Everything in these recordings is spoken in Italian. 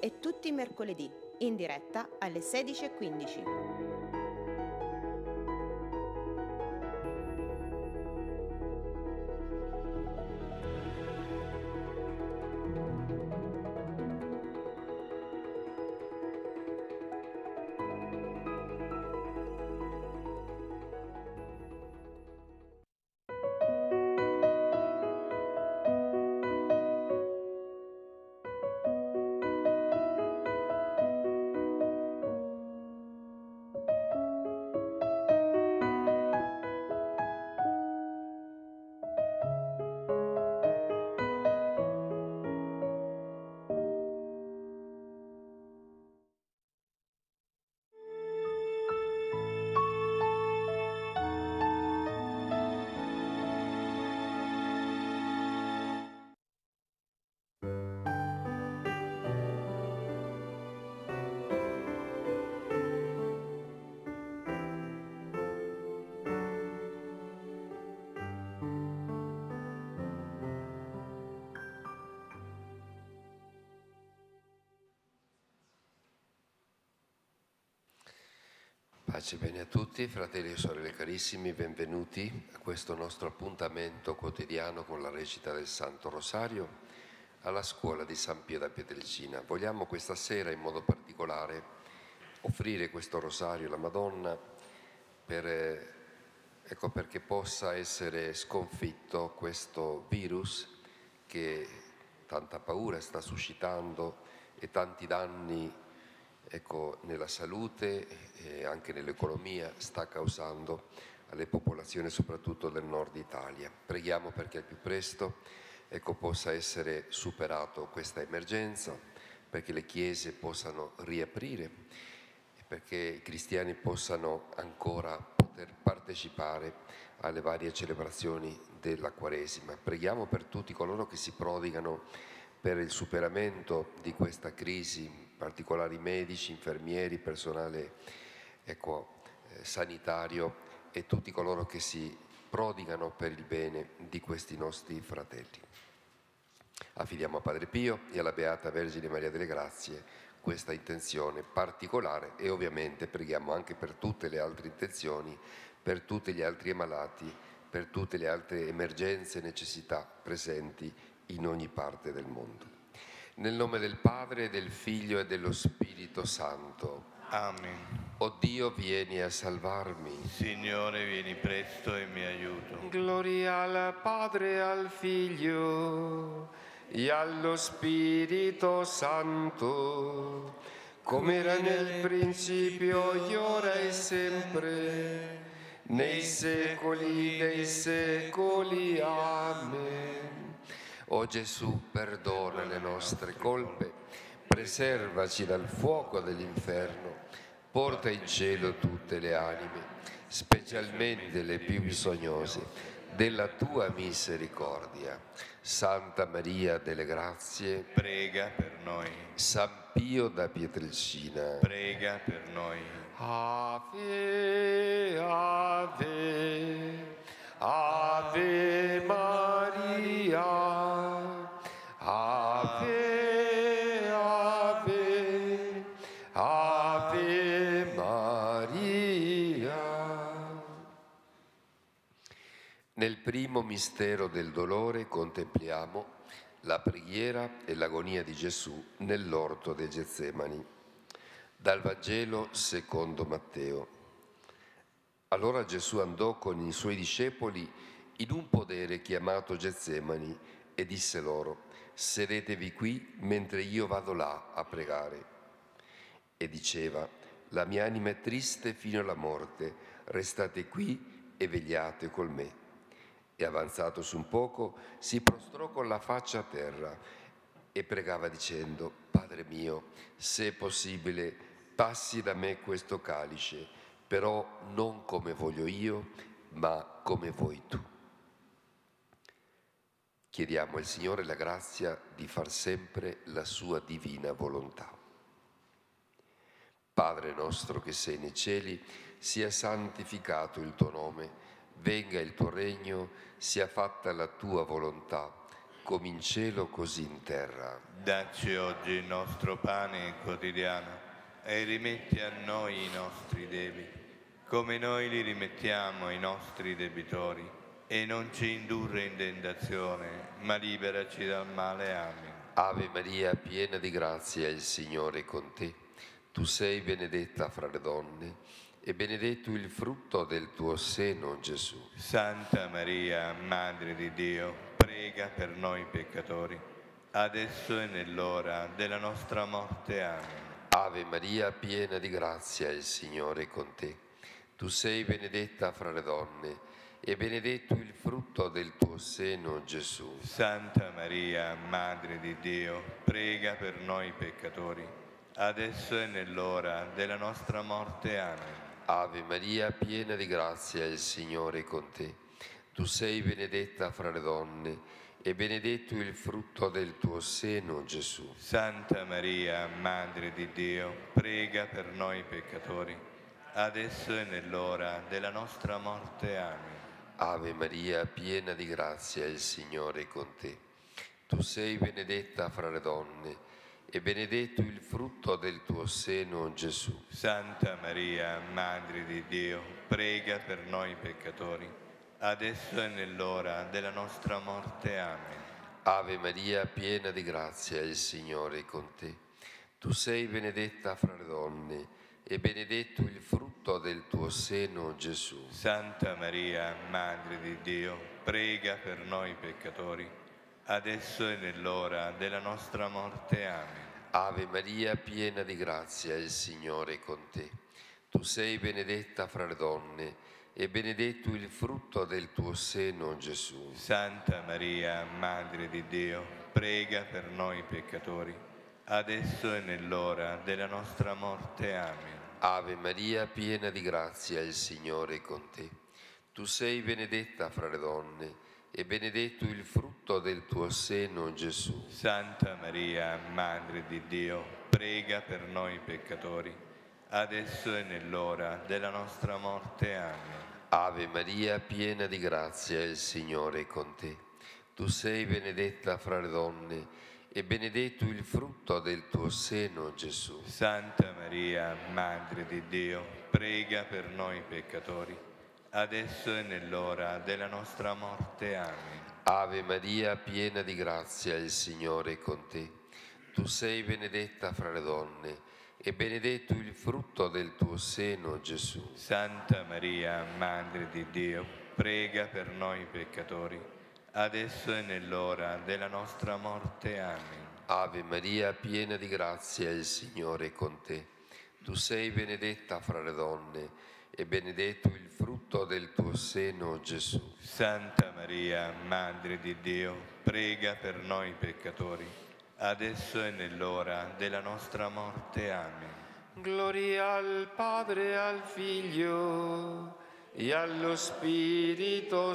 e tutti i mercoledì, in diretta alle 16:15. Pace bene a tutti, fratelli e sorelle carissimi, benvenuti a questo nostro appuntamento quotidiano con la recita del Santo Rosario alla scuola di San Pio da Pietrelcina. Vogliamo questa sera in modo particolare offrire questo rosario alla Madonna perché possa essere sconfitto questo virus che tanta paura sta suscitando e tanti danni nella salute e anche nell'economia sta causando alle popolazioni soprattutto del nord Italia. Preghiamo perché al più presto possa essere superato questa emergenza, perché le chiese possano riaprire e perché i cristiani possano ancora poter partecipare alle varie celebrazioni della Quaresima. Preghiamo per tutti coloro che si prodigano per il superamento di questa crisi, in particolare medici, infermieri, personale sanitario e tutti coloro che si prodigano per il bene di questi nostri fratelli. Affidiamo a Padre Pio e alla Beata Vergine Maria delle Grazie questa intenzione particolare e ovviamente preghiamo anche per tutte le altre intenzioni, per tutti gli altri ammalati, per tutte le altre emergenze e necessità presenti in ogni parte del mondo. Nel nome del Padre, del Figlio e dello Spirito Santo. Amen. O Dio, vieni a salvarmi. Signore, vieni presto e mi aiuto. Gloria al Padre, al Figlio e allo Spirito Santo, come era nel principio, ora e sempre, nei secoli dei secoli. Amen. O Gesù, perdona le nostre colpe, preservaci dal fuoco dell'inferno, porta in cielo tutte le anime, specialmente le più bisognose della tua misericordia. Santa Maria delle Grazie, prega per noi. San Pio da Pietrelcina, prega per noi. Ave, Ave, Ave Maria, Ave, Ave, Ave Maria. Nel primo mistero del dolore contempliamo la preghiera e l'agonia di Gesù nell'orto dei Getsemani. Dal Vangelo secondo Matteo. Allora Gesù andò con i suoi discepoli in un podere chiamato Getsemani e disse loro: sedetevi qui mentre io vado là a pregare. E diceva: la mia anima è triste fino alla morte, restate qui e vegliate col me. E avanzato su un poco si prostrò con la faccia a terra e pregava dicendo: Padre mio, se è possibile, passi da me questo calice, però non come voglio io, ma come vuoi tu. Chiediamo al Signore la grazia di far sempre la sua divina volontà. Padre nostro che sei nei cieli, sia santificato il tuo nome, venga il tuo regno, sia fatta la tua volontà, come in cielo così in terra. Dacci oggi il nostro pane quotidiano e rimetti a noi i nostri debiti, come noi li rimettiamo ai nostri debitori, e non ci indurre in tentazione, ma liberaci dal male. Amen. Ave Maria, piena di grazia, il Signore è con te. Tu sei benedetta fra le donne, e benedetto il frutto del tuo seno, Gesù. Santa Maria, Madre di Dio, prega per noi peccatori, adesso e nell'ora della nostra morte. Amen. Ave Maria, piena di grazia, il Signore è con te. Tu sei benedetta fra le donne, e benedetto il frutto del tuo seno, Gesù. Santa Maria, Madre di Dio, prega per noi peccatori, adesso e nell'ora della nostra morte. Amen. Ave Maria, piena di grazia, il Signore è con te. Tu sei benedetta fra le donne, e benedetto il frutto del tuo seno, Gesù. Santa Maria, Madre di Dio, prega per noi peccatori, adesso e nell'ora della nostra morte. Amen. Ave Maria, piena di grazia, il Signore è con te. Tu sei benedetta fra le donne, e benedetto il frutto del tuo seno, Gesù. Santa Maria, Madre di Dio, prega per noi peccatori, adesso e nell'ora della nostra morte. Amen. Ave Maria, piena di grazia, il Signore è con te. Tu sei benedetta fra le donne, e benedetto il frutto del tuo seno, Gesù. Santa Maria, Madre di Dio, prega per noi peccatori, adesso e nell'ora della nostra morte. Amen. Ave Maria, piena di grazia, il Signore è con te. Tu sei benedetta fra le donne, e benedetto il frutto del tuo seno, Gesù. Santa Maria, Madre di Dio, prega per noi peccatori, adesso e nell'ora della nostra morte. Amen. Ave Maria, piena di grazia, il Signore è con te. Tu sei benedetta fra le donne, e benedetto il frutto del tuo seno, Gesù. Santa Maria, Madre di Dio, prega per noi peccatori, adesso e nell'ora della nostra morte. Amen. Ave Maria, piena di grazia, il Signore è con te. Tu sei benedetta fra le donne, e benedetto il frutto del tuo seno, Gesù. Santa Maria, Madre di Dio, prega per noi peccatori, adesso e nell'ora della nostra morte. Amen. Ave Maria, piena di grazia, il Signore è con te. Tu sei benedetta fra le donne, e benedetto il frutto del tuo seno, Gesù. Santa Maria, Madre di Dio, prega per noi peccatori, adesso e nell'ora della nostra morte. Amen. Ave Maria, piena di grazia, il Signore è con te. Tu sei benedetta fra le donne, e benedetto il frutto del tuo seno, Gesù. Santa Maria, Madre di Dio, prega per noi peccatori, adesso e nell'ora della nostra morte. Amen. Gloria al Padre e al Figlio e allo Spirito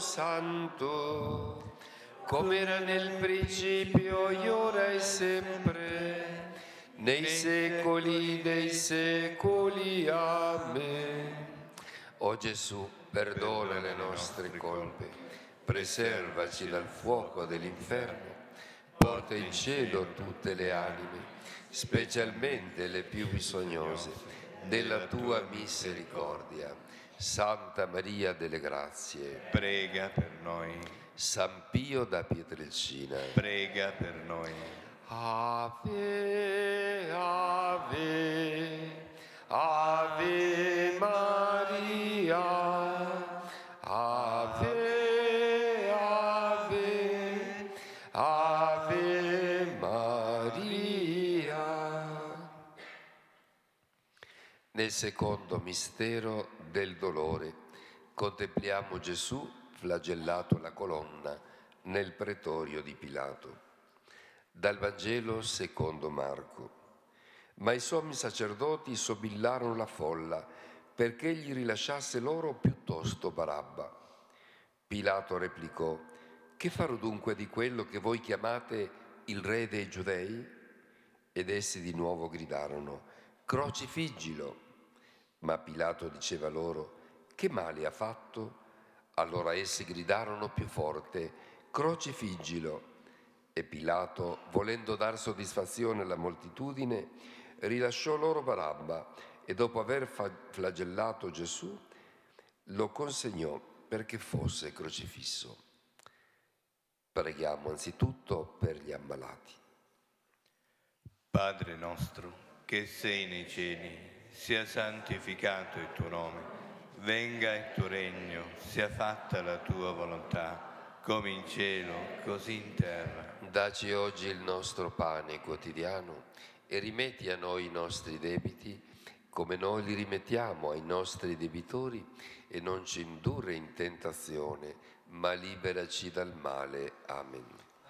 Santo, come era nel principio, e ora e sempre, nei secoli dei secoli. Amen. O Gesù, perdona le nostre colpe, preservaci dal fuoco dell'inferno, porta in cielo tutte le anime, specialmente le più bisognose della tua misericordia. Santa Maria delle Grazie, Prega per noi, San Pio da Pietrelcina, prega per noi. Ave, Ave, Ave Maria, Ave, Ave, Ave Maria. Nel secondo mistero del dolore contempliamo Gesù flagellato alla colonna nel pretorio di Pilato. Dal Vangelo secondo Marco. Ma i sommi sacerdoti sobillarono la folla perché gli rilasciasse loro piuttosto Barabba. Pilato replicò: che farò dunque di quello che voi chiamate il re dei Giudei? Ed essi di nuovo gridarono: crocifiggilo! Ma Pilato diceva loro: che male ha fatto? Allora essi gridarono più forte: crocifiggilo! E Pilato, volendo dar soddisfazione alla moltitudine, rilasciò loro Barabba e dopo aver flagellato Gesù lo consegnò perché fosse crocifisso. Preghiamo anzitutto per gli ammalati. Padre nostro, che sei nei cieli, sia santificato il tuo nome, venga il tuo regno, sia fatta la tua volontà, come in cielo, così in terra. Dacci oggi il nostro pane quotidiano e rimetti a noi i nostri debiti, come noi li rimettiamo ai nostri debitori, e non ci indurre in tentazione, ma liberaci dal male. Amen.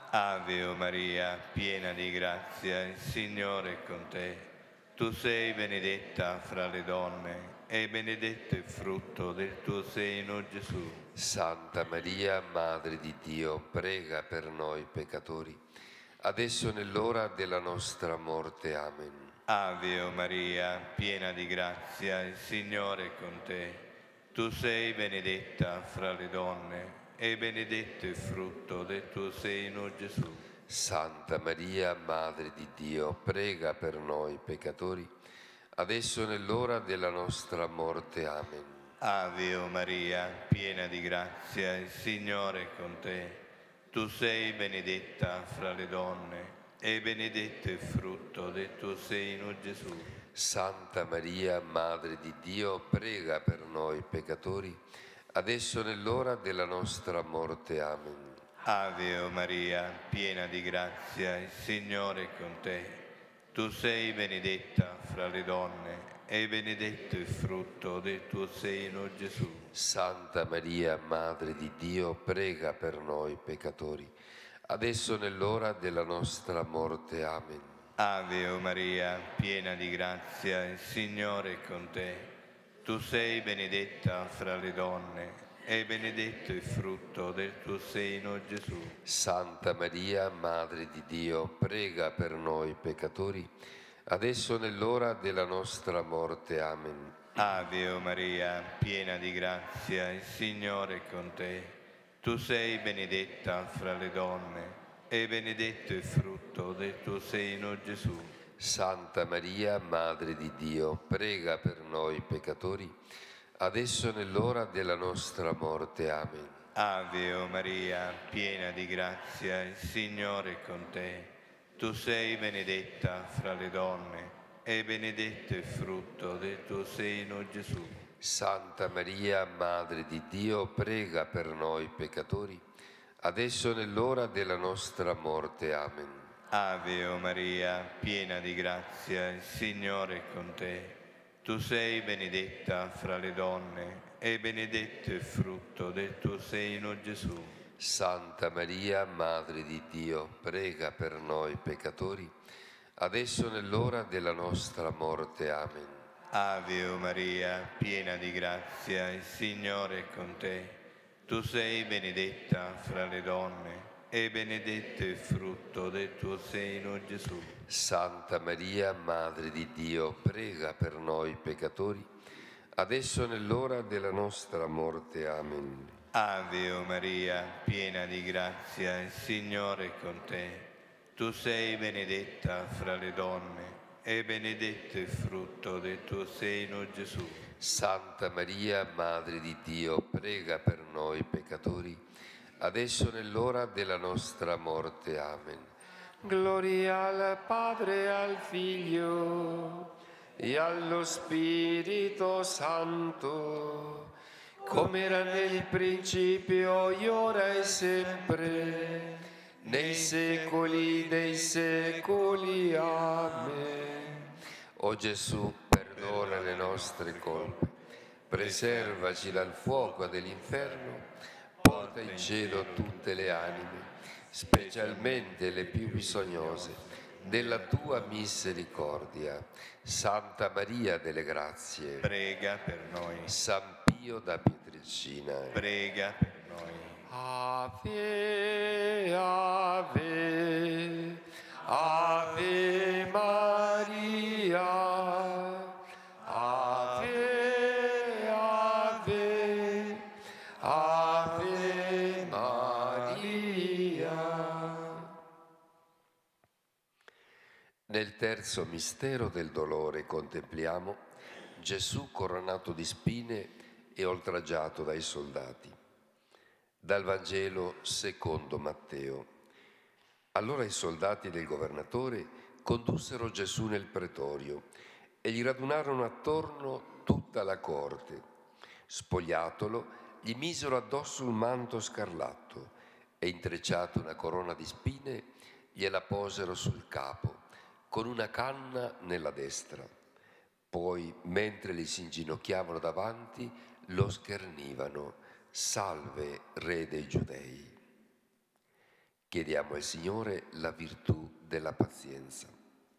Ave o Maria, piena di grazia, il Signore è con te. Tu sei benedetta fra le donne e benedetto il frutto del tuo seno, Gesù. Santa Maria, Madre di Dio, prega per noi peccatori, adesso è nell'ora della nostra morte. Amen. Ave o Maria, piena di grazia, il Signore è con te. Tu sei benedetta fra le donne e benedetto il frutto del tuo seno, Gesù. Santa Maria, Madre di Dio, prega per noi peccatori, adesso è nell'ora della nostra morte. Amen. Ave o Maria, piena di grazia, il Signore è con te. Tu sei benedetta fra le donne e benedetto il frutto del tuo seno, Gesù. Santa Maria, Madre di Dio, prega per noi peccatori, adesso è nell'ora della nostra morte. Amen. Ave o Maria, piena di grazia, il Signore è con te. Tu sei benedetta fra le donne e benedetto il frutto del tuo seno, Gesù. Santa Maria, Madre di Dio, prega per noi peccatori, adesso è nell'ora della nostra morte. Amen. Ave o Maria, piena di grazia, il Signore è con te. Tu sei benedetta fra le donne e benedetto il frutto del tuo seno, Gesù. Santa Maria, Madre di Dio, prega per noi peccatori, adesso è nell'ora della nostra morte. Amen. Ave o Maria, piena di grazia, il Signore è con te. Tu sei benedetta fra le donne e benedetto il frutto del tuo seno, Gesù. Santa Maria, Madre di Dio, prega per noi peccatori, adesso è nell'ora della nostra morte. Amen. Ave o Maria, piena di grazia, il Signore è con te. Tu sei benedetta fra le donne e benedetto il frutto del tuo seno, Gesù. Santa Maria, Madre di Dio, prega per noi peccatori, adesso è nell'ora della nostra morte. Amen. Ave o Maria, piena di grazia, il Signore è con te. Tu sei benedetta fra le donne e benedetto il frutto del tuo seno, Gesù. Santa Maria, Madre di Dio, prega per noi peccatori, adesso è nell'ora della nostra morte. Amen. Ave o Maria, piena di grazia, il Signore è con te. Tu sei benedetta fra le donne e benedetto il frutto del tuo seno, Gesù. Santa Maria, Madre di Dio, prega per noi peccatori, adesso è nell'ora della nostra morte. Amen. Ave o Maria, piena di grazia, il Signore è con te. Tu sei benedetta fra le donne e benedetto il frutto del tuo seno, Gesù. Santa Maria, Madre di Dio, prega per noi peccatori, adesso è nell'ora della nostra morte. Amen. Gloria al Padre e al Figlio e allo Spirito Santo, come era nel principio, e ora e sempre, nei secoli dei secoli. Amen. O Gesù, perdona le nostre colpe, preservaci dal fuoco dell'inferno, porta in cielo tutte le anime, specialmente le più bisognose della tua misericordia. Santa Maria delle Grazie, Prega per noi. San Pio da Pietrelcina, Prega per noi. Ave, Ave, Ave Maria, Ave, Ave, Ave Maria. Nel terzo mistero del dolore contempliamo Gesù coronato di spine e oltraggiato dai soldati. Dal Vangelo secondo Matteo. Allora i soldati del governatore condussero Gesù nel pretorio e gli radunarono attorno tutta la corte. Spogliatolo, gli misero addosso un manto scarlatto e, intrecciato una corona di spine, gliela posero sul capo, con una canna nella destra. Poi, mentre gli si inginocchiavano davanti, lo schernivano: «Salve, Re dei Giudei!» Chiediamo al Signore la virtù della pazienza.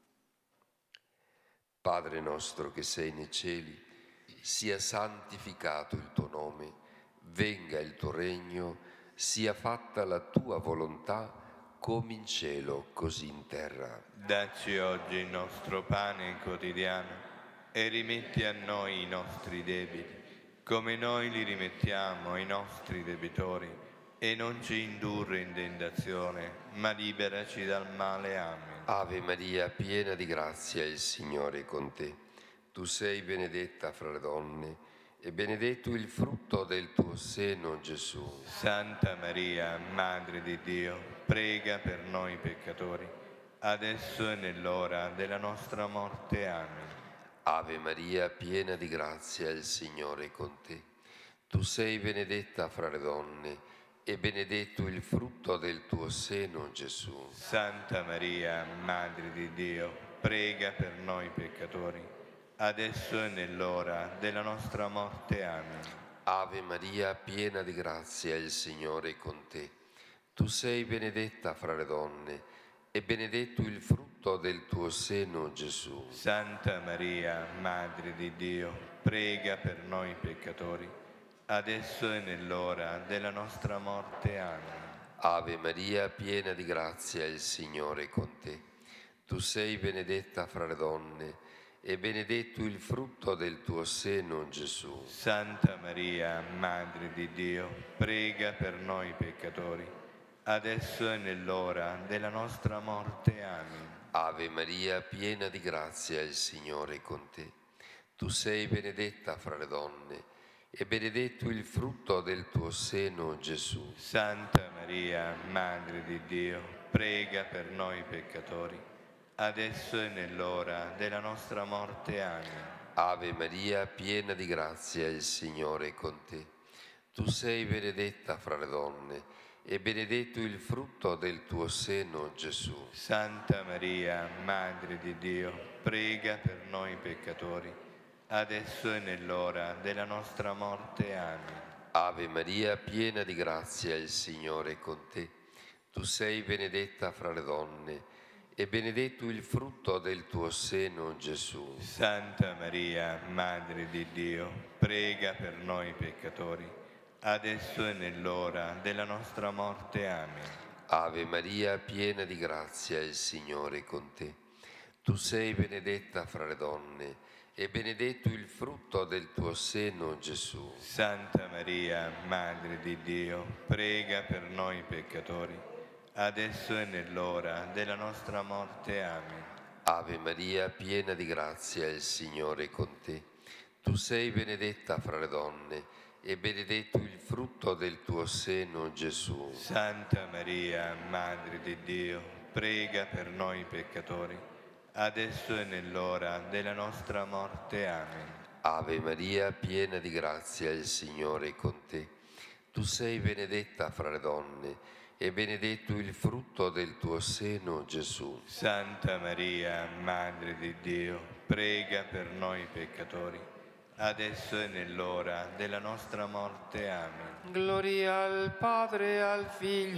Padre nostro che sei nei cieli, sia santificato il tuo nome, venga il tuo regno, sia fatta la tua volontà, come in cielo, così in terra. Dacci oggi il nostro pane quotidiano e rimetti a noi i nostri debiti, come noi li rimettiamo ai nostri debitori, e non ci indurre in tentazione, ma liberaci dal male. Amen. Ave Maria, piena di grazia, il Signore è con te. Tu sei benedetta fra le donne, e benedetto il frutto del tuo seno, Gesù. Santa Maria, Madre di Dio, prega per noi peccatori, adesso e nell'ora della nostra morte. Amen. Ave Maria, piena di grazia, il Signore è con te. Tu sei benedetta fra le donne, e benedetto il frutto del tuo seno, Gesù. Santa Maria, Madre di Dio, prega per noi peccatori, adesso e nell'ora della nostra morte. Amen. Ave Maria, piena di grazia, il Signore è con te. Tu sei benedetta fra le donne, e benedetto il frutto del tuo seno, Gesù. Santa Maria, Madre di Dio, prega per noi peccatori, adesso e nell'ora della nostra morte. Amen. Ave Maria, piena di grazia, il Signore è con te. Tu sei benedetta fra le donne, e benedetto il frutto del tuo seno, Gesù. Santa Maria, Madre di Dio, prega per noi peccatori, adesso e nell'ora della nostra morte. Amen. Ave Maria, piena di grazia, il Signore è con te. Tu sei benedetta fra le donne, e benedetto il frutto del tuo seno, Gesù. Santa Maria, Madre di Dio, prega per noi peccatori, adesso e nell'ora della nostra morte. Amen. Ave Maria, piena di grazia, il Signore è con te. Tu sei benedetta fra le donne, e benedetto il frutto del tuo seno, Gesù. Santa Maria, Madre di Dio, prega per noi peccatori, adesso e nell'ora della nostra morte. Amen. Ave Maria, piena di grazia, il Signore è con te. Tu sei benedetta fra le donne, e benedetto il frutto del tuo seno, Gesù. Santa Maria, Madre di Dio, prega per noi peccatori, adesso e nell'ora della nostra morte. Amen. Ave Maria, piena di grazia, il Signore è con te. Tu sei benedetta fra le donne, e benedetto il frutto del tuo seno, Gesù. Santa Maria, Madre di Dio, prega per noi peccatori, adesso e nell'ora della nostra morte. Amen. Ave Maria, piena di grazia, il Signore è con te. Tu sei benedetta fra le donne, e benedetto il frutto del tuo seno, Gesù. Santa Maria, Madre di Dio, prega per noi peccatori, adesso e nell'ora della nostra morte. Amen. Ave Maria, piena di grazia, il Signore è con te. Tu sei benedetta fra le donne, e benedetto il frutto del tuo seno, Gesù. Santa Maria, Madre di Dio, prega per noi peccatori, adesso e nell'ora della nostra morte. Amen. Gloria al Padre e al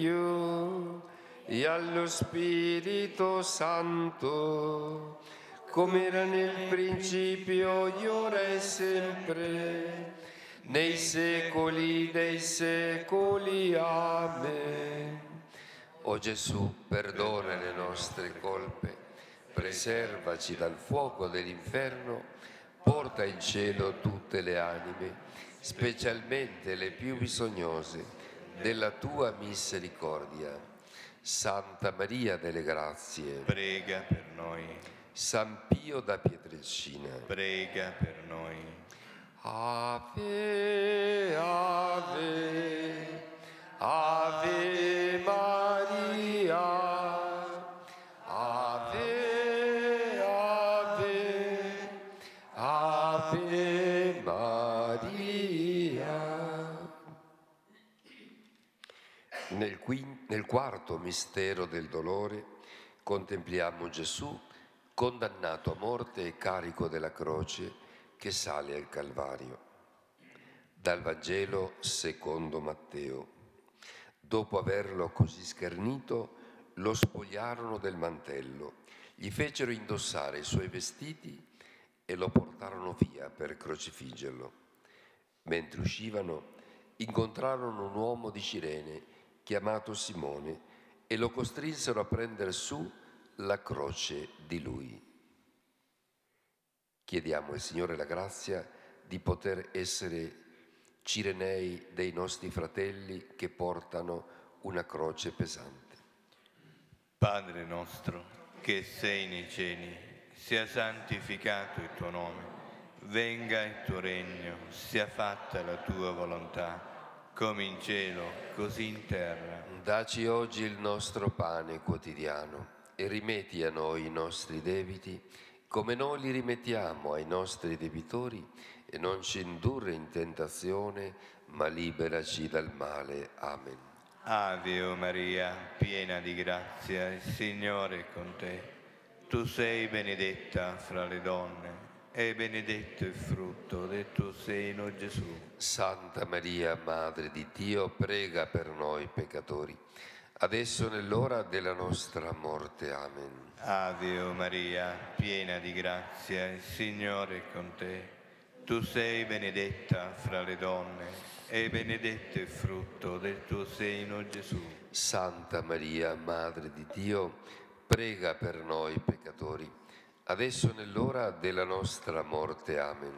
Figlio e allo Spirito Santo, come era nel principio, ora e sempre, nei secoli dei secoli. Amen. O Gesù, perdona le nostre colpe, preservaci dal fuoco dell'inferno, porta in cielo tutte le anime, specialmente le più bisognose della tua misericordia. Santa Maria delle Grazie, Prega per noi. San Pio da Pietrelcina, prega per noi. Ave, ave, Ave Maria, Ave, ave, Ave Maria. Nel quarto mistero del dolore contempliamo Gesù condannato a morte e carico della croce che sale al Calvario. Dal Vangelo secondo Matteo. Dopo averlo così schernito, lo spogliarono del mantello, gli fecero indossare i suoi vestiti e lo portarono via per crocifiggerlo. Mentre uscivano, incontrarono un uomo di Cirene chiamato Simone e lo costrinsero a prendere su la croce di lui. Chiediamo al Signore la grazia di poter essere cirenei dei nostri fratelli che portano una croce pesante. Padre nostro, che sei nei cieli, sia santificato il tuo nome, venga il tuo regno, sia fatta la tua volontà, come in cielo, così in terra. Dacci oggi il nostro pane quotidiano e rimetti a noi i nostri debiti, come noi li rimettiamo ai nostri debitori, e non ci indurre in tentazione, ma liberaci dal male. Amen. Ave o Maria, piena di grazia, il Signore è con te. Tu sei benedetta fra le donne, e benedetto il frutto del tuo seno, Gesù. Santa Maria, Madre di Dio, prega per noi peccatori, adesso è nell'ora della nostra morte. Amen. Ave o Maria, piena di grazia, il Signore è con te. Tu sei benedetta fra le donne, e benedetto il frutto del tuo seno, Gesù. Santa Maria, Madre di Dio, prega per noi peccatori, adesso è nell'ora della nostra morte. Amen.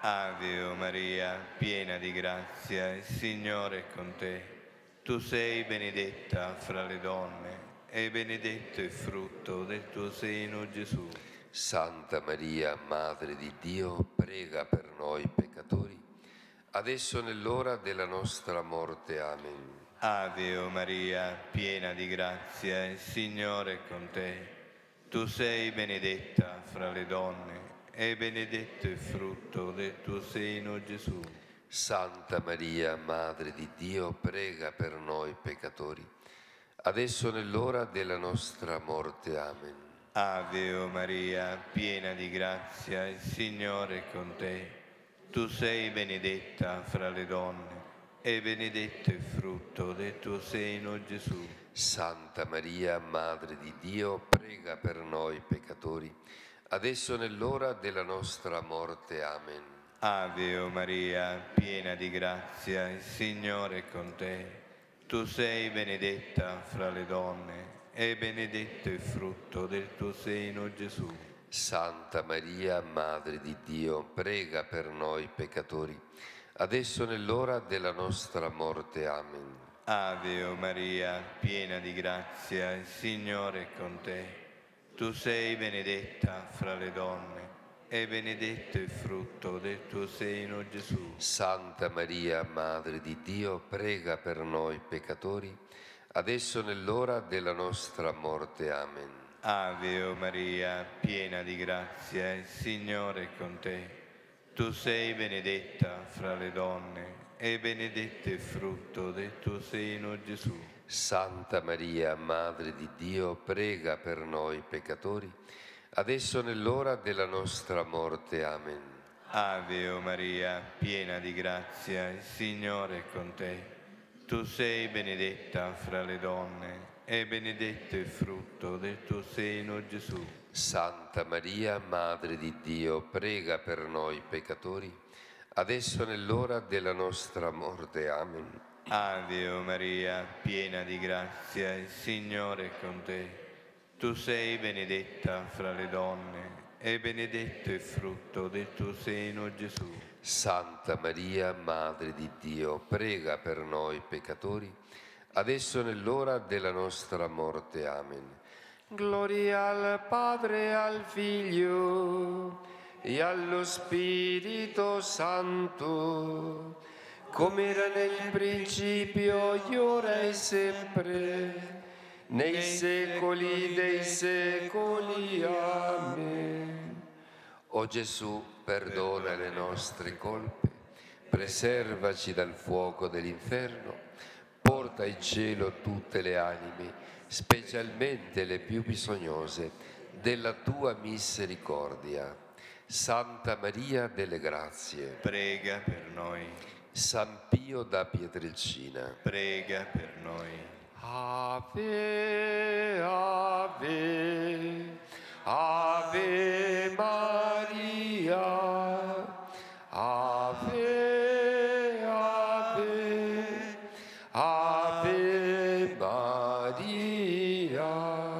Ave o Maria, piena di grazia, il Signore è con te. Tu sei benedetta fra le donne, e benedetto il frutto del tuo seno, Gesù. Santa Maria, Madre di Dio, prega per noi peccatori, adesso è nell'ora della nostra morte. Amen. Ave o Maria, piena di grazia, il Signore è con te. Tu sei benedetta fra le donne, e benedetto il frutto del tuo seno, Gesù. Santa Maria, Madre di Dio, prega per noi peccatori, adesso è nell'ora della nostra morte. Amen. Ave o Maria, piena di grazia, il Signore è con te. Tu sei benedetta fra le donne, e benedetto il frutto del tuo seno, Gesù. Santa Maria, Madre di Dio, prega per noi peccatori, adesso è nell'ora della nostra morte. Amen. Ave o Maria, piena di grazia, il Signore è con te. Tu sei benedetta fra le donne, e benedetto il frutto del tuo seno, Gesù. Santa Maria, Madre di Dio, prega per noi peccatori, adesso è nell'ora della nostra morte. Amen. Ave o Maria, piena di grazia, il Signore è con te. Tu sei benedetta fra le donne, e benedetto il frutto del tuo seno, Gesù. Santa Maria, Madre di Dio, prega per noi peccatori, adesso è nell'ora della nostra morte. Amen. Ave o Maria, piena di grazia, il Signore è con te. Tu sei benedetta fra le donne, e benedetto il frutto del tuo seno, Gesù. Santa Maria, Madre di Dio, prega per noi peccatori, adesso è nell'ora della nostra morte. Amen. Ave o Maria, piena di grazia, il Signore è con te. Tu sei benedetta fra le donne, e benedetto il frutto del tuo seno, Gesù. Santa Maria, Madre di Dio, prega per noi peccatori, adesso è nell'ora della nostra morte. Amen. Ave o Maria, piena di grazia, il Signore è con te. Tu sei benedetta fra le donne, e benedetto il frutto del tuo seno, Gesù. Santa Maria, Madre di Dio, prega per noi peccatori, adesso è nell'ora della nostra morte. Amen. Gloria al Padre, al Figlio e allo Spirito Santo, come era nel principio, ora e sempre, nei secoli dei secoli. Amen. O Gesù, perdona le nostre colpe, preservaci dal fuoco dell'inferno, porta in cielo tutte le anime, specialmente le più bisognose della tua misericordia. Santa Maria delle Grazie, prega per noi. San Pio da Pietrelcina, Prega per noi. Ave, Ave, Ave Maria, Ave, Ave, Ave Maria.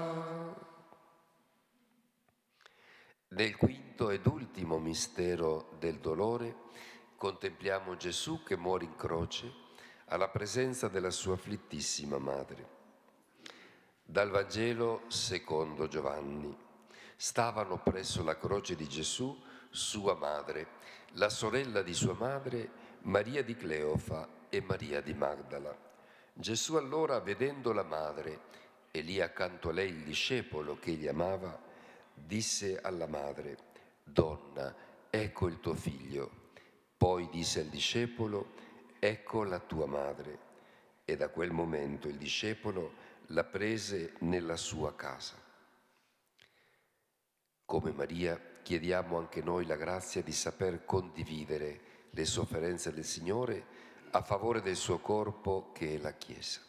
Nel quinto ed ultimo mistero del dolore contempliamo Gesù che muore in croce alla presenza della sua afflittissima madre. Dal Vangelo secondo Giovanni. Stavano presso la croce di Gesù sua madre, la sorella di sua madre, Maria di Cleofa e Maria di Magdala. Gesù allora, vedendo la madre e lì accanto a lei il discepolo che egli amava, disse alla madre: «Donna, ecco il tuo figlio». Poi disse al discepolo: «Ecco la tua madre». E da quel momento il discepolo la prese nella sua casa. Come Maria chiediamo anche noi la grazia di saper condividere le sofferenze del Signore a favore del suo corpo che è la Chiesa.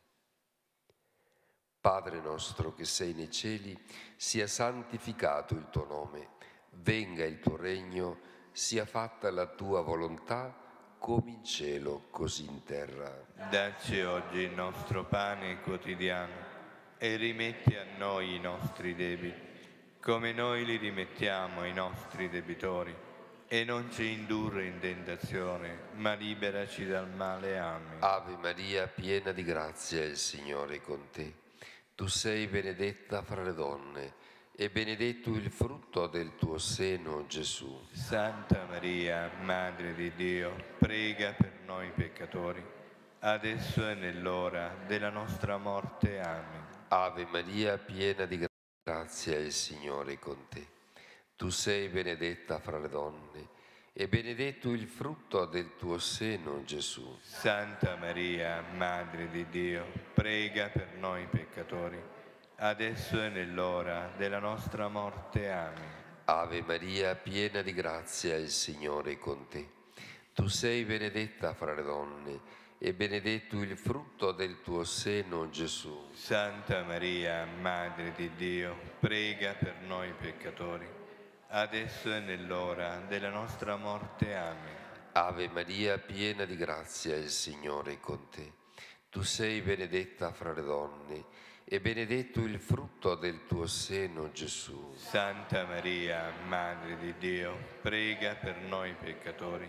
Padre nostro che sei nei cieli, sia santificato il tuo nome, venga il tuo regno, sia fatta la tua volontà, come in cielo, così in terra. Dacci oggi il nostro pane quotidiano e rimetti a noi i nostri debiti, come noi li rimettiamo ai nostri debitori. E non ci indurre in tentazione, ma liberaci dal male. Amen. Ave Maria, piena di grazia, il Signore è con te. Tu sei benedetta fra le donne, e benedetto il frutto del tuo seno, Gesù. Santa Maria, Madre di Dio, prega per noi peccatori, adesso e nell'ora della nostra morte. Amen. Ave Maria, piena di grazia, il Signore è con te. Tu sei benedetta fra le donne, e benedetto il frutto del tuo seno, Gesù. Santa Maria, Madre di Dio, prega per noi peccatori, adesso e nell'ora della nostra morte. Amen. Ave Maria, piena di grazia, il Signore è con te. Tu sei benedetta fra le donne, e benedetto il frutto del tuo seno, Gesù. Santa Maria, Madre di Dio, prega per noi peccatori, adesso e nell'ora della nostra morte. Amen. Ave Maria, piena di grazia, il Signore è con te. Tu sei benedetta fra le donne, e benedetto il frutto del tuo seno, Gesù. Santa Maria, Madre di Dio, prega per noi peccatori,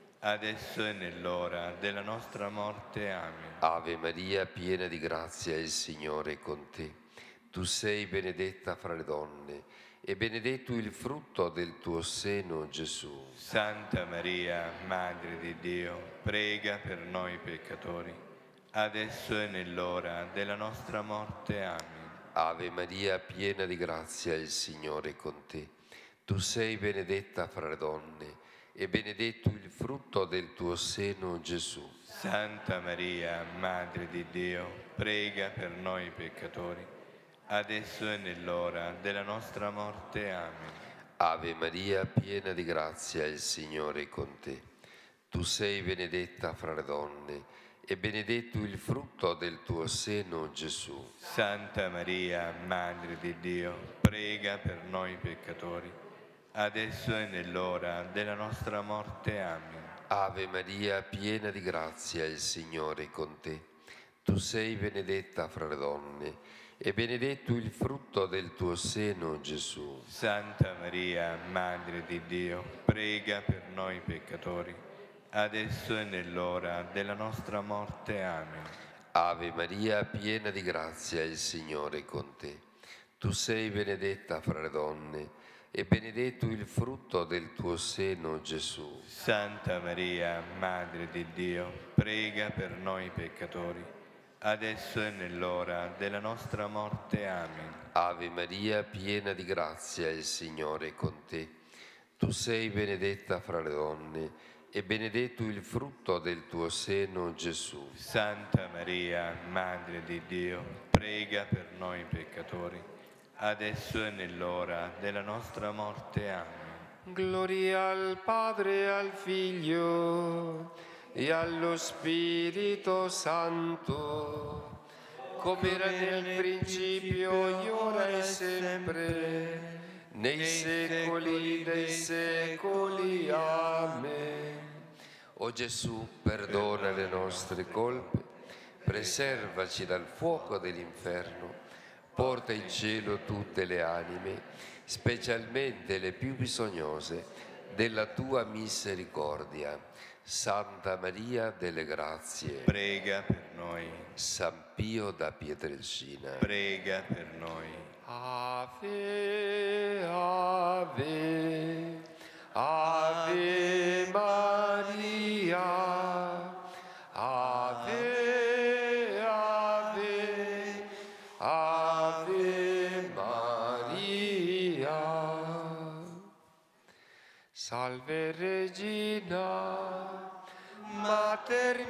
adesso e nell'ora della nostra morte. Amen. Ave Maria, piena di grazia, il Signore è con te. Tu sei benedetta fra le donne, e benedetto il frutto del tuo seno, Gesù. Santa Maria, Madre di Dio, prega per noi peccatori, adesso e nell'ora della nostra morte. Amen. Ave Maria, piena di grazia, il Signore è con te. Tu sei benedetta fra le donne, e benedetto il frutto del tuo seno, Gesù. Santa Maria, Madre di Dio, prega per noi peccatori, adesso e nell'ora della nostra morte. Amen. Ave Maria, piena di grazia, il Signore è con te. Tu sei benedetta fra le donne, e benedetto il frutto del tuo seno, Gesù. Santa Maria, Madre di Dio, prega per noi peccatori, adesso e nell'ora della nostra morte. Amen. Ave Maria, piena di grazia, il Signore è con te. Tu sei benedetta fra le donne, e benedetto il frutto del tuo seno, Gesù. Santa Maria, Madre di Dio, prega per noi peccatori, adesso e nell'ora della nostra morte. Amen. Ave Maria, piena di grazia, il Signore è con te. Tu sei benedetta fra le donne e benedetto il frutto del tuo seno, Gesù. Santa Maria, Madre di Dio, prega per noi peccatori, adesso e nell'ora della nostra morte. Amen. Ave Maria, piena di grazia, il Signore è con te. Tu sei benedetta fra le donne e benedetto il frutto del tuo seno, Gesù. Santa Maria, Madre di Dio, prega per noi peccatori, adesso e nell'ora della nostra morte. Amen. Gloria al Padre e al Figlio e allo Spirito Santo, come era nel principio, ora e sempre, nei secoli dei secoli. Amen. O Gesù, perdona le nostre colpe, preservaci dal fuoco dell'inferno, porta in cielo tutte le anime, specialmente le più bisognose della tua misericordia. Santa Maria delle Grazie, Prega per noi, San Pio da Pietrelcina, prega per noi. Ave, Ave, Ave Maria, Ave, Ave, Ave Maria. Salve Regina, Mater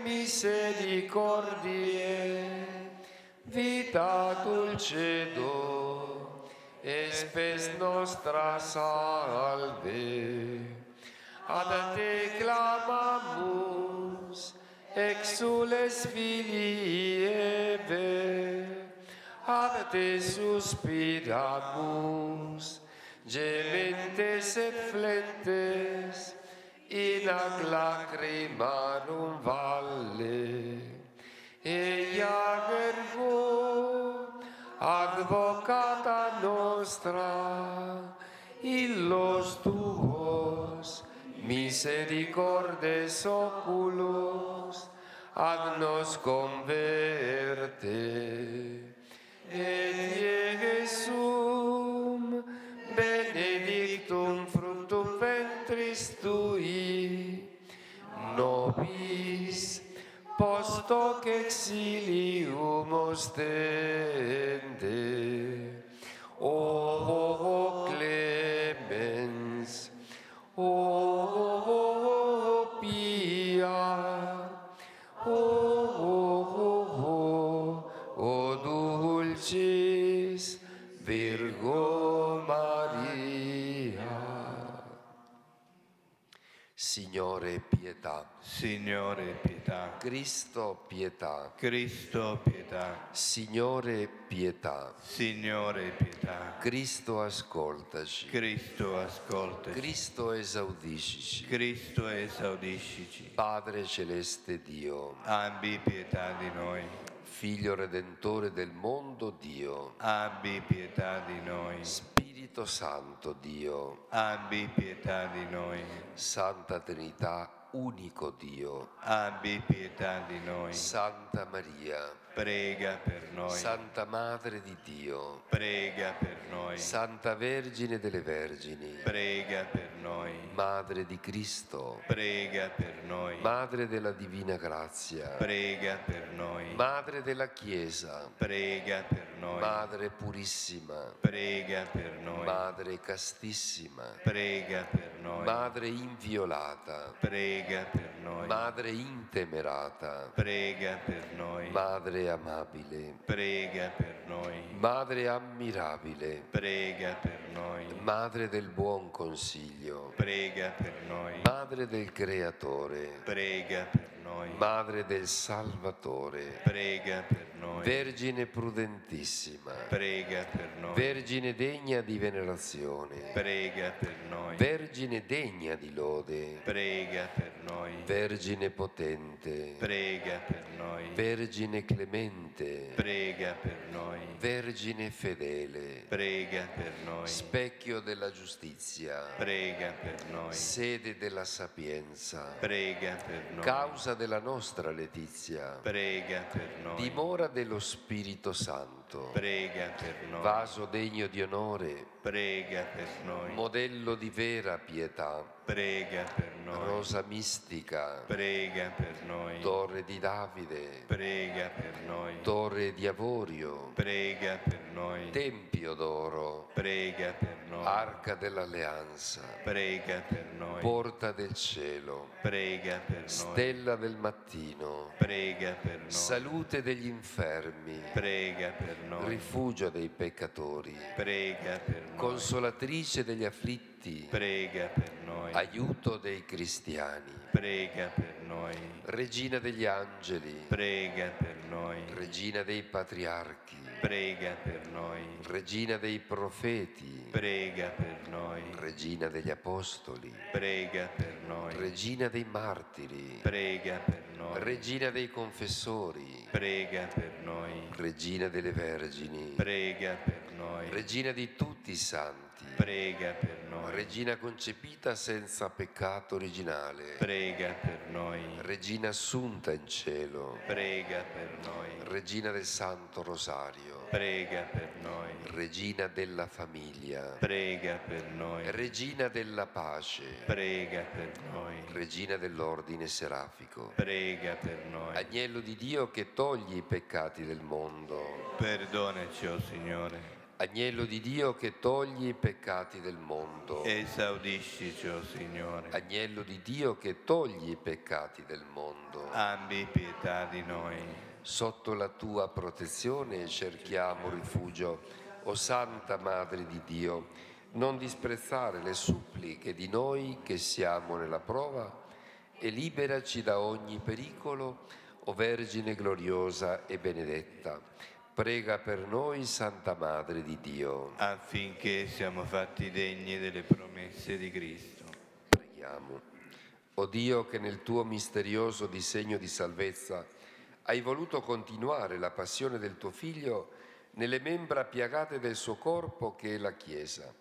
misericordiae, vita dulcedo, e spes nostra salve. Ad te clamamus, exules filii Eve, ad te suspiramus, gementes et flentes, in ac lacrimarum valle. Ea ergo, advocata nostra, illos tuos, misericordes oculos, ad nos converte. Et Iesum benedictum fructum ventris tui, nobis post hoc exilium ostende. O clemens, o pia, o dulcis Virgo Maria. Signore, pietà. Signore, pietà. Cristo, pietà. Cristo, pietà. Signore, pietà. Signore, pietà. Cristo, ascoltaci. Cristo, ascoltaci. Cristo, esaudiscici. Cristo, esaudiscici. Padre celeste Dio, Abbi pietà di noi. Figlio redentore del mondo Dio, Abbi pietà di noi. Spirito Santo Dio, Abbi pietà di noi. Santa Trinità, unico Dio, Abbi pietà di noi. Santa Maria, Prega per noi. Santa Madre di Dio, Prega per noi. Santa Vergine delle Vergini, Prega per noi. Madre di Cristo, Prega per noi. Madre della Divina Grazia, Prega per noi. Madre della Chiesa, Prega per noi. Madre purissima, Prega per noi. Madre castissima, Prega per noi. Madre inviolata, Prega per noi. Madre intemerata, Prega per noi. Madre amabile, Prega per noi. Madre ammirabile, Prega per noi. Madre del buon consiglio, Prega per noi. Madre del Creatore, Prega per noi. Madre del Salvatore, Prega per noi. Vergine prudentissima, Prega per noi. Vergine degna di venerazione, Prega per noi. Vergine degna di lode, Prega per noi. Vergine potente, Prega per noi. Vergine clemente, Prega per noi. Vergine fedele, Prega per noi. specchio della giustizia, Prega per noi. sede della sapienza, Prega per noi. causa della nostra letizia, prega per noi. dimora dello Spirito Santo, Prega per noi. vaso degno di onore, Prega per noi. modello di vera pietà, Prega per noi. rosa mistica, Prega per noi. torre di Davide, Prega per noi. torre di avorio, Prega per noi. tempio d'oro, Prega per noi. arca dell'alleanza, Prega per noi. porta del cielo, Prega per noi. stella del mattino, Prega per noi. salute degli infermi, Prega per noi. rifugio dei peccatori, Prega per noi. consolatrice degli afflitti, Prega per noi. aiuto dei cristiani, Prega per noi. regina degli angeli, Prega per noi. regina dei patriarchi, Prega per noi. regina dei profeti, Prega per noi. regina degli apostoli, Prega per noi. regina dei martiri, Prega per noi. regina dei confessori, Prega per noi. regina delle vergini, Prega per noi. regina di tutti i santi, Prega per noi. regina concepita senza peccato originale, Prega per noi. regina assunta in cielo, Prega per noi. regina del Santo Rosario, Prega per noi. regina della famiglia, Prega per noi. regina della pace, Prega per noi. regina dell'ordine serafico, Prega per noi. agnello di Dio che togli i peccati del mondo, Perdonaci, o Signore. agnello di Dio che togli i peccati del mondo, Esaudiscici, o Signore. agnello di Dio che togli i peccati del mondo. Abbi pietà di noi. Sotto la tua protezione cerchiamo rifugio, o Santa Madre di Dio. Non disprezzare le suppliche di noi che siamo nella prova e liberaci da ogni pericolo, o Vergine gloriosa e benedetta. Prega per noi, Santa Madre di Dio. Affinché siamo fatti degni delle promesse di Cristo. Preghiamo. O Dio, che nel tuo misterioso disegno di salvezza hai voluto continuare la passione del tuo Figlio nelle membra piagate del suo corpo che è la Chiesa,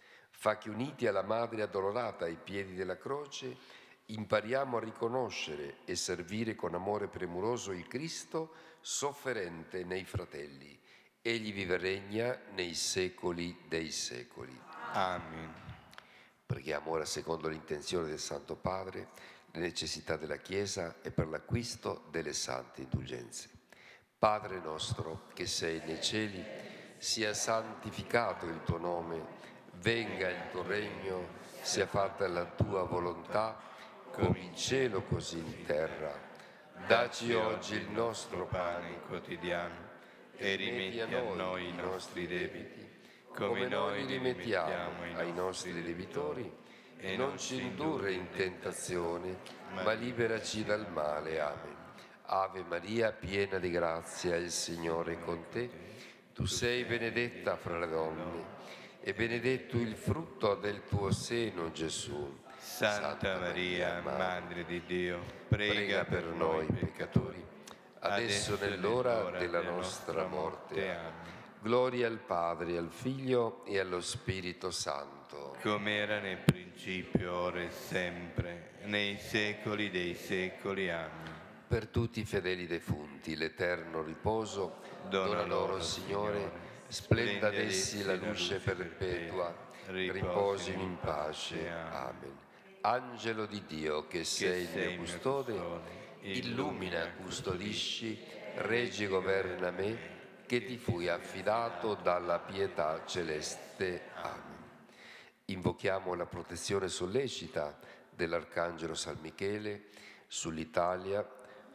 fa che uniti alla Madre addolorata ai piedi della croce impariamo a riconoscere e servire con amore premuroso il Cristo sofferente nei fratelli. Egli vive e regna nei secoli dei secoli. Amen. Preghiamo ora secondo l'intenzione del Santo Padre, le necessità della Chiesa e per l'acquisto delle sante indulgenze. Padre nostro che sei nei cieli, sia santificato il tuo nome, venga il tuo regno, sia fatta la tua volontà, come in cielo così in terra. Dacci oggi il nostro pane quotidiano e rimetti a noi i nostri debiti, come noi li rimettiamo ai nostri debitori, e non ci indurre in tentazione, ma liberaci dal male. Amen. Ave Maria, piena di grazia, il Signore è con te. Tu sei benedetta fra le donne, e benedetto il frutto del tuo seno, Gesù. Santa Maria, Madre di Dio, prega per noi peccatori, adesso è l'ora della nostra morte. Amen. Gloria al Padre, al Figlio e allo Spirito Santo. Come era nel principio, ora e sempre, nei secoli dei secoli. Amen. Per tutti i fedeli defunti, l'eterno riposo, dona loro, Signore, splenda ad essi la luce perpetua, riposino in pace. Amen. Angelo di Dio, che sei il mio custode, illumina, custodisci, reggi e governa me, che ti fui affidato dalla pietà celeste. Amen. Invochiamo la protezione sollecita dell'Arcangelo San Michele sull'Italia,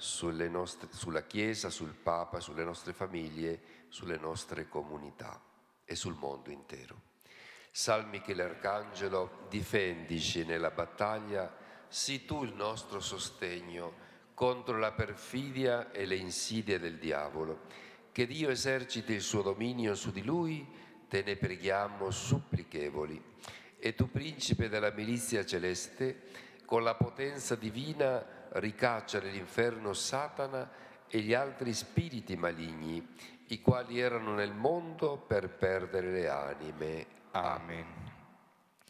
sulla Chiesa, sul Papa, sulle nostre famiglie, sulle nostre comunità e sul mondo intero. San Michele Arcangelo, difendici nella battaglia, sii tu il nostro sostegno contro la perfidia e le insidie del diavolo. Che Dio eserciti il suo dominio su di lui, te ne preghiamo supplichevoli. E tu, principe della milizia celeste, con la potenza divina ricaccia nell'inferno Satana e gli altri spiriti maligni, i quali erano nel mondo per perdere le anime. Amen.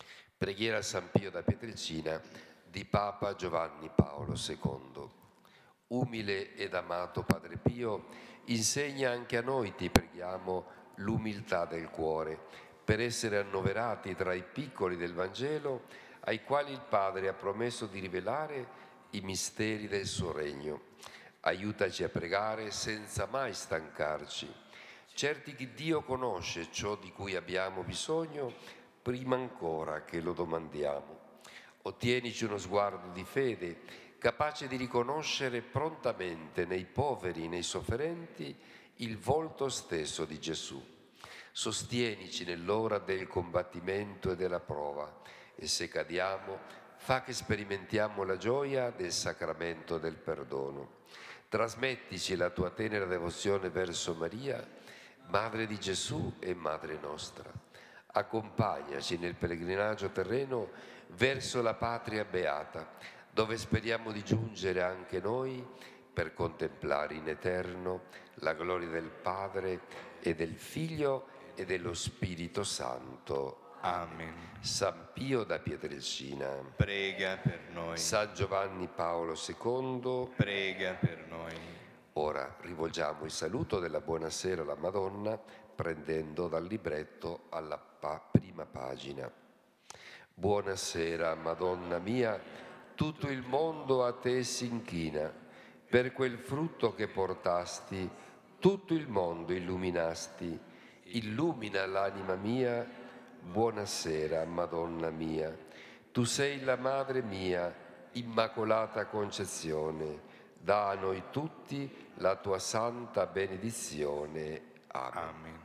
Preghiera a San Pio da Pietrelcina di Papa Giovanni Paolo II. Umile ed amato Padre Pio, insegna anche a noi, ti preghiamo, l'umiltà del cuore, per essere annoverati tra i piccoli del Vangelo, ai quali il Padre ha promesso di rivelare i misteri del suo regno. Aiutaci a pregare senza mai stancarci, certi che Dio conosce ciò di cui abbiamo bisogno prima ancora che lo domandiamo. Ottienici uno sguardo di fede, capace di riconoscere prontamente nei poveri, nei sofferenti, il volto stesso di Gesù. Sostienici nell'ora del combattimento e della prova, e se cadiamo, fa che sperimentiamo la gioia del sacramento del perdono. Trasmettici la tua tenera devozione verso Maria, Madre di Gesù e Madre nostra. Accompagnaci nel pellegrinaggio terreno verso la patria beata, dove speriamo di giungere anche noi per contemplare in eterno la gloria del Padre e del Figlio e dello Spirito Santo. Amen. San Pio da Pietrelcina, Prega per noi. San Giovanni Paolo II, Prega per noi. Ora rivolgiamo il saluto della buonasera alla Madonna, prendendo dal libretto alla prima pagina. Buonasera, Madonna mia, tutto il mondo a te si inchina, per quel frutto che portasti, tutto il mondo illuminasti. Illumina l'anima mia, buonasera, Madonna mia. Tu sei la Madre mia, Immacolata Concezione. Da a noi tutti la tua santa benedizione. Amen. Amen.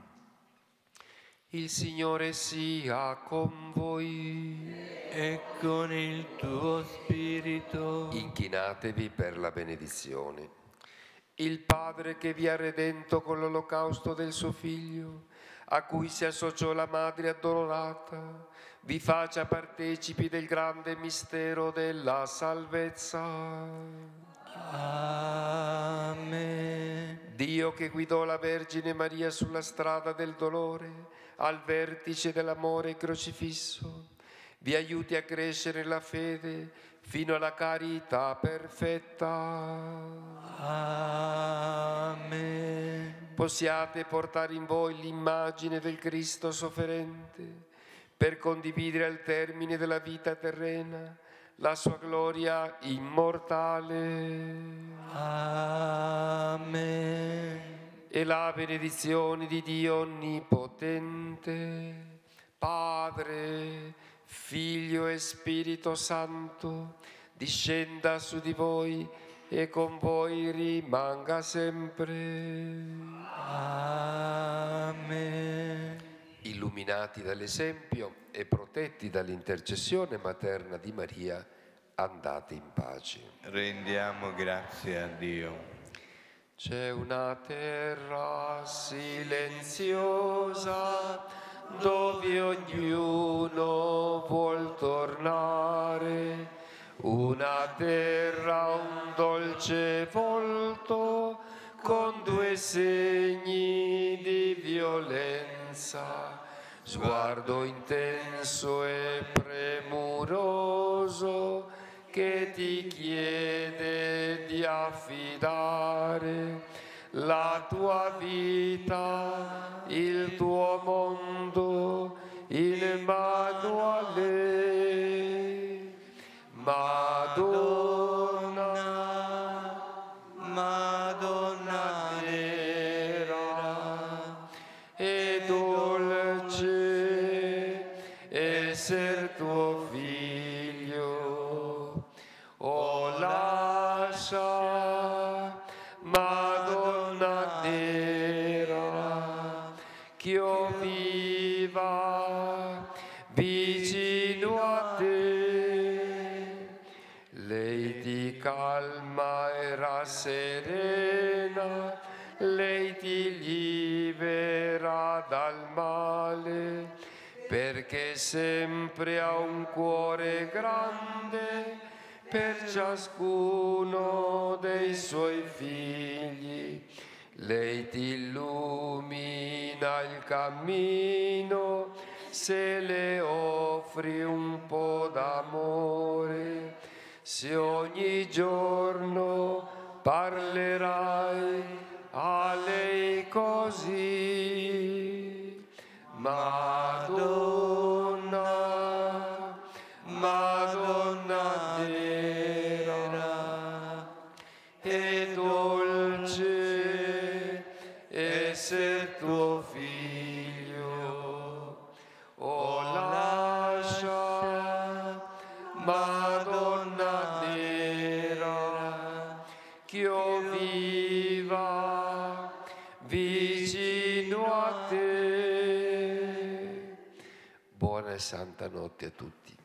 Il Signore sia con voi. E con il tuo spirito. Inchinatevi per la benedizione. Il Padre che vi ha redento con l'olocausto del suo Figlio, a cui si associò la Madre addolorata, vi faccia partecipi del grande mistero della salvezza. Amen. Dio che guidò la Vergine Maria sulla strada del dolore, al vertice dell'amore crocifisso, vi aiuti a crescere nella fede fino alla carità perfetta. Amen. Possiate portare in voi l'immagine del Cristo sofferente, per condividere al termine della vita terrena la sua gloria immortale. Amen. E la benedizione di Dio Onnipotente, Padre, Figlio e Spirito Santo, discenda su di voi e con voi rimanga sempre. Amen. Illuminati dall'esempio e protetti dall'intercessione materna di Maria, andate in pace. Rendiamo grazie a Dio. C'è una terra silenziosa dove ognuno vuol tornare, una terra, un dolce volto con due segni di violenza, sguardo intenso e premuroso che ti chiede di affidare la tua vita, il tuo mondo in mano a lei. Madonna, Madonna nera e dolce esser tuo figlio, o lascia, Madonna nera, ch'io viva vicino a te. Lei ti calma e rasserena, lei ti libera dal male, perché sempre ha un cuore grande per ciascuno dei suoi figli. Lei ti illumina il cammino se le offri un po' d'amore, se ogni giorno parlerai a lei così. Madonna, Madonna nera, è dolce esser tuo figlio. Oh, lascia, Madonna nera, ch'io viva vicino a te. Buona e santa notte a tutti.